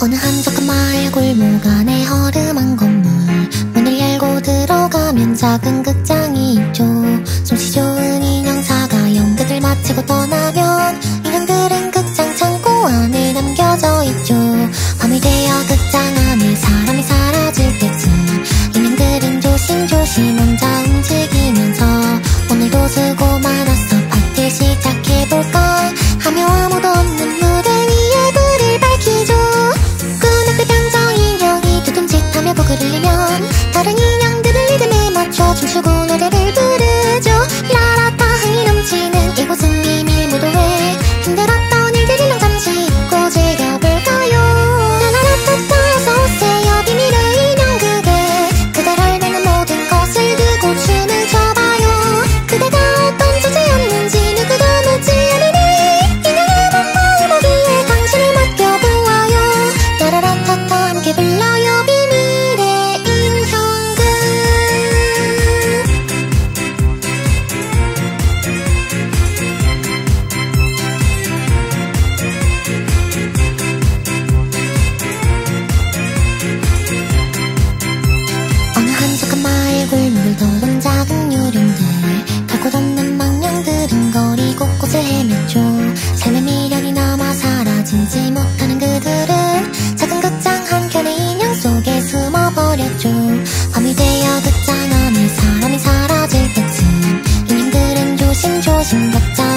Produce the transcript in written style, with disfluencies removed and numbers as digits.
어느 한적한 마을 골목 안에 허름한 건물, 문을 열고 들어가면 작은 극장이 있죠. 솜씨 좋은 인형사가 연극을 마치고 떠나면 인형들은 극장 창고 안에 남겨져 있죠. 밤이 되어 극장 안에 사람이 사라질 때쯤 인형들은 조심조심 혼자 움직이면서 오늘도 수고만 왔어, 파티를 시작해볼까 하며 아무도 없는 무대 위에 불을 밝히죠. 끄덕끄덕 인형이 두둠짓하며 북을 흘리면 다른 인형들은 리듬에 맞춰 춤추고 노래를 부르죠. 라라타 흥이 넘치는 이곳은 비밀 무도회, 힘들었던 일들이랑 잠시 잊고 즐겨볼까요. 라라라타타 어서오세요 비밀의 인형극에 그댈 알매는 모든 것을 두고 춤을 춰봐요. 그대가 어떤 존재였는지 누구도 묻지 않으니 인형의 마음을 보기에 당신을 맡겨보아요. 라라라타타 함께 불러요 비밀의 인형극. 어느 한적한 마을 골목을 도는 작은 요령들, 갈고 덮는 망령들은 거리 곳곳을 헤맸죠. 삶의 미련이 남아 사라지지 못하는 그들은 작은 극장 한켠의 인형 속에 숨어버렸죠. 밤이 되어 극장 안에 사람이 사라질 때쯤 인형들은 조심조심 각자